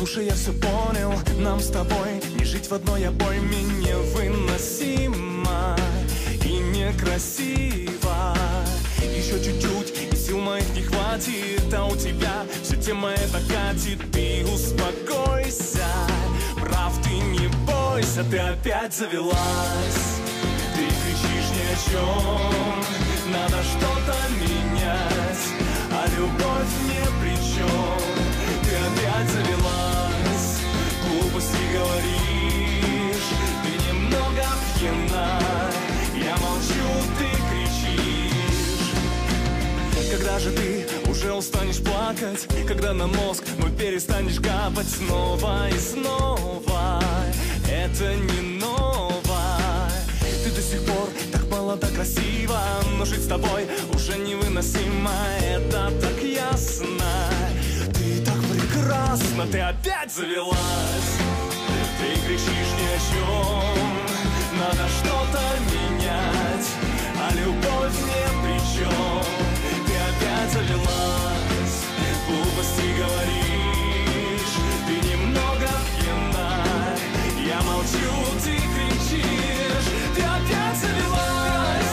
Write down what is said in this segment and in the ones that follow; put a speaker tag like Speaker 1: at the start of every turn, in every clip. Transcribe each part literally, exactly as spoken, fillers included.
Speaker 1: Слушай, я все понял, нам с тобой не жить в одной обойме невыносимо и некрасиво. Еще чуть-чуть, и сил моих не хватит, а у тебя все тема эта катит. Ты успокойся, прав ты, не бойся, ты опять завелась. Ты кричишь ни о чем, надо что-то менять, а любовь ни при чем. Ты опять завелась, глупости говоришь, ты немного пьяна. Я молчу, ты кричишь. Когда же ты уже устанешь плакать, когда на мозг мой перестанешь капать снова и снова? Это не ново. Ты до сих пор так молода, красива, но жить с тобой уже невыносимо. Это так ясно. Ты так прекрасна, ты опять завелась. Ты кричишь ни о чем, надо что-то менять, а любовь ни при чем. Ты опять завелась, глупости говоришь, ты немного пьяна. Я молчу, ты кричишь, ты опять завелась.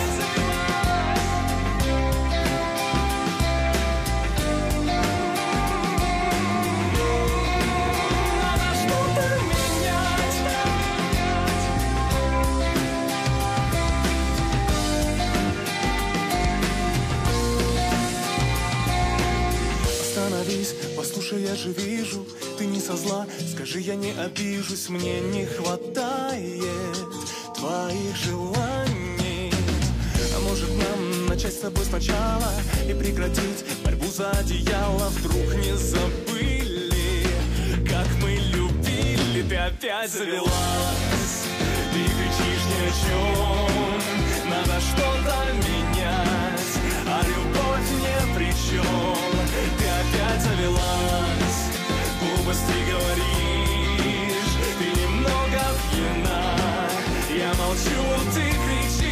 Speaker 1: Надо что-то менять. Остановись, послушай, я же вижу, ты не со зла, скажи, я не обижусь. Мне не хватает твоих желаний. А может нам начать с тобой сначала и прекратить борьбу за одеяло? Вдруг не забыли, как мы любили? Ты опять завелась. Ты кричишь ни о чем, надо что-то менять, а любовь ни при чем. Ты опять завелась, глупости говоришь, ты немного пьяна. Я молчу, ты кричишь.